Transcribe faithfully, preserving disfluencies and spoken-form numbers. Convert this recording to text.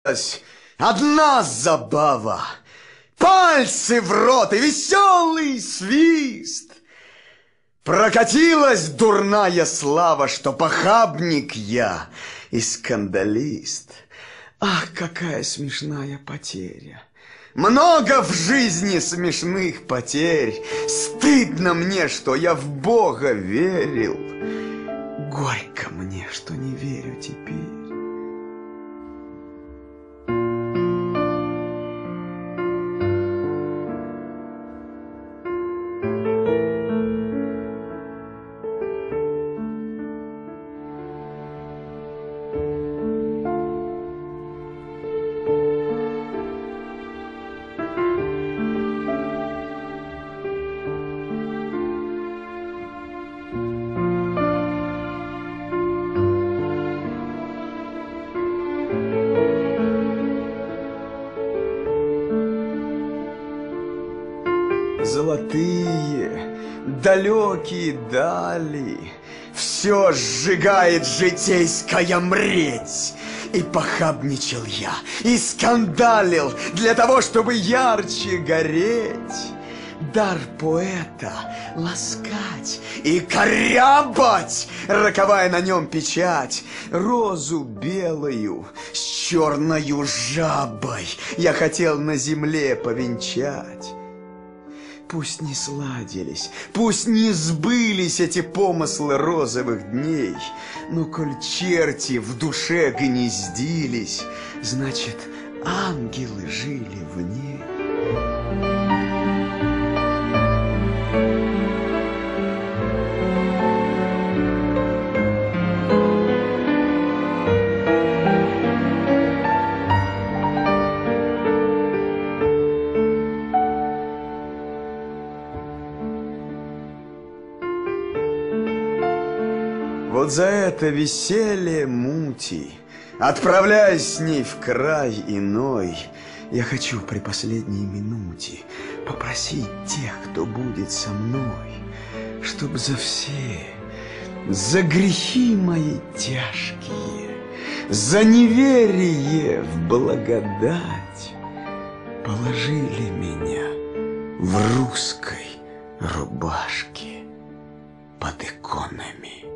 Одна забава. Пальцы в рот и веселый свист. Прокатилась дурная слава, что похабник я и скандалист. Ах, какая смешная потеря! Много в жизни смешных потерь. Стыдно мне, что я в Бога верил. Горько мне, что не верю теперь. Золотые, далекие дали, все сжигает житейская мреть. И похабничал я, и скандалил для того, чтобы ярче гореть. Дар поэта — ласкать и корябать, роковая на нем печать. Розу белую с черною жабой я хотел на земле повенчать. Пусть не сладились, пусть не сбылись эти помыслы розовых дней, но коль черти в душе гнездились, значит, ангелы жили в ней. Вот за это веселье мути, отправляясь с ней в край иной, я хочу при последней минуте попросить тех, кто будет со мной, чтоб за все, за грехи мои тяжкие, за неверие в благодать положили меня в русской рубашке под иконами.